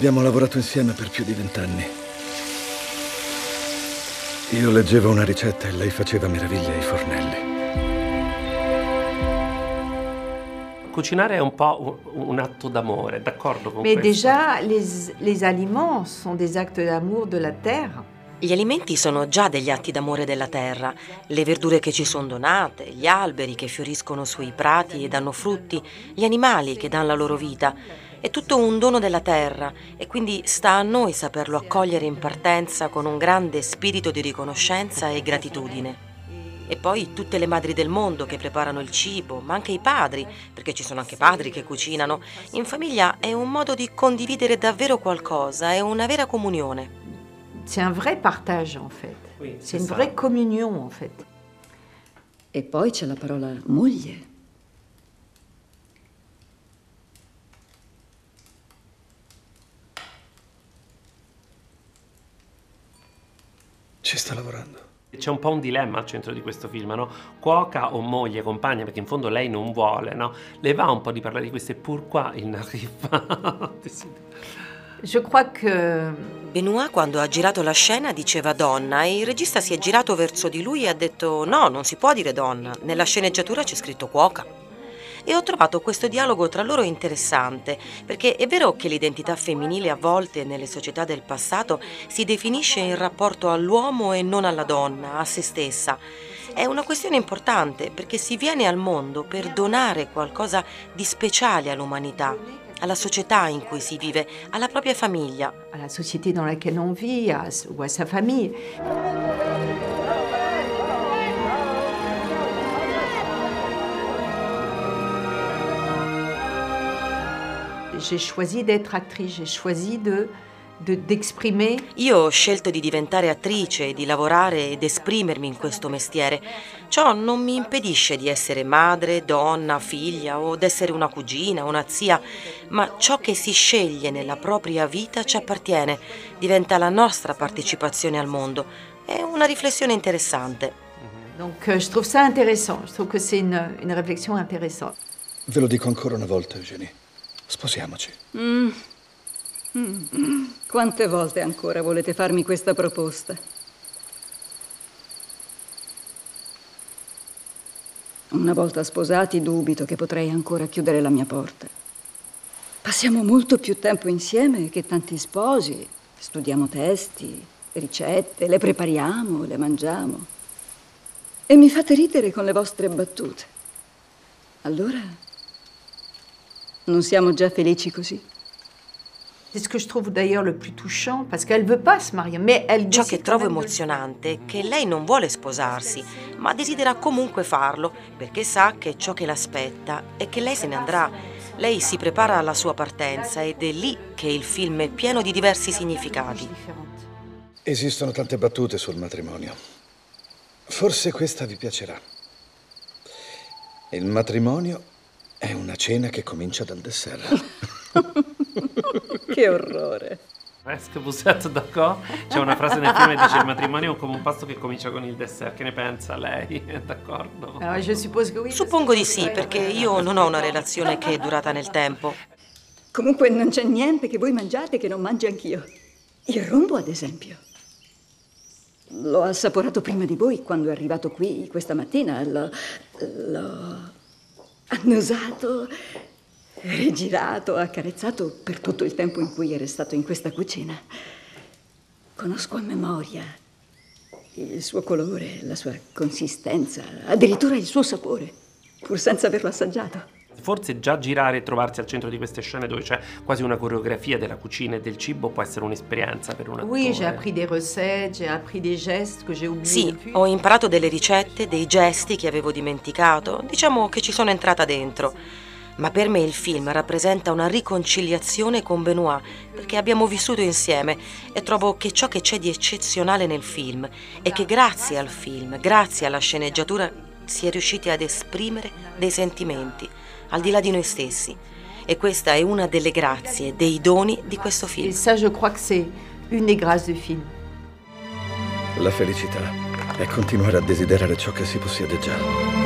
Abbiamo lavorato insieme per più di 20 anni. Io leggevo una ricetta e lei faceva meraviglie ai fornelli. Cucinare è un po' un atto d'amore, d'accordo con Mais questo? déjà, les aliments sont des actes d'amour de la terre. Gli alimenti sono già degli atti d'amore della terra, le verdure che ci sono donate, gli alberi che fioriscono sui prati e danno frutti, gli animali che danno la loro vita. È tutto un dono della terra e quindi sta a noi saperlo accogliere in partenza con un grande spirito di riconoscenza e gratitudine. E poi tutte le madri del mondo che preparano il cibo, ma anche i padri, perché ci sono anche padri che cucinano. In famiglia è un modo di condividere davvero qualcosa, è una vera comunione. C'est un vrai partage en fait. Oui, c'est une vraie communion en fait. E poi c'è la parola moglie. Ci sta lavorando. C'è un po' un dilemma al centro di questo film, no? Cuoca o moglie, compagna, perché in fondo lei non vuole, no? Le va un po' di parlare di questo e pourquoi il n'arrive. Je crois que Benoît, quando ha girato la scena, diceva donna e il regista si è girato verso di lui e ha detto no, non si può dire donna, nella sceneggiatura c'è scritto cuoca. E ho trovato questo dialogo tra loro interessante, perché è vero che l'identità femminile a volte nelle società del passato si definisce in rapporto all'uomo e non alla donna, a se stessa. È una questione importante perché si viene al mondo per donare qualcosa di speciale all'umanità, alla società in cui si vive, alla propria famiglia. à la société dans laquelle on vit ou à sa famille. J'ai choisi d'être actrice, j'ai choisi d'exprimer. Io ho scelto di diventare attrice, di lavorare ed esprimermi in questo mestiere. Ciò non mi impedisce di essere madre, donna, figlia o d'essere una cugina, una zia, ma ciò che si sceglie nella propria vita ci appartiene, diventa la nostra partecipazione al mondo. È una riflessione interessante. Donc je trouve ça intéressant, je trouve que c'est une réflexion intéressante. Ve lo dico ancora una volta, Eugénie. Sposiamoci. Quante volte ancora volete farmi questa proposta? Una volta sposati, dubito che potrei ancora chiudere la mia porta. Passiamo molto più tempo insieme che tanti sposi. Studiamo testi, ricette, le prepariamo, le mangiamo. E mi fate ridere con le vostre battute. Allora, non siamo già felici così? C'est ce que je trouve d'ailleurs le plus touchant, parce qu'elle veut pas se marier, mais elle Ciò décide che trovo quand même de le emozionante è che lei non vuole sposarsi, ma desidera comunque farlo, perché sa che ciò che l'aspetta è che lei se ne andrà. Lei si prepara alla sua partenza ed è lì che il film è pieno di diversi significati. différentes. Esistono tante battute sul matrimonio. Forse questa vi piacerà. Il matrimonio è una cena che comincia dal dessert. Che orrore. Est-ce que vous êtes d'accord? C'è una frase nel film che dice il matrimonio è come un pasto che comincia con il dessert. Che ne pensa lei? È d'accordo? Alors je suppose que oui. Suppongo di sì, perché io non ho una relazione che è durata nel tempo. Comunque non c'è niente che voi mangiate che non mangi anch'io. Il rombo, ad esempio. L'ho assaporato prima di voi quando è arrivato qui questa mattina. L'ho annusato, rigirato, accarezzato per tutto il tempo in cui è restato in questa cucina. Conosco a memoria il suo colore, la sua consistenza, addirittura il suo sapore, pur senza averlo assaggiato. Forse già girare e trovarsi al centro di queste scene dove c'è quasi una coreografia della cucina e del cibo può essere un'esperienza per un attore. Oui, j'ai appris des recettes, j'ai appris des gestes que j'ai oubliés Sì, depuis. ho imparato delle ricette, dei gesti che avevo dimenticato, diciamo che ci sono entrata dentro. Ma per me il film rappresenta una riconciliazione con Benoît, perché abbiamo vissuto insieme e trovo che ciò che c'è di eccezionale nel film è che grazie al film, grazie alla sceneggiatura, si è riusciti ad esprimere dei sentimenti, al di là di noi stessi. E questa è una delle grazie, dei doni di questo Et film. ça, je crois que c'est une des grâces du film. La felicità è continuare a desiderare ciò che si possiede già.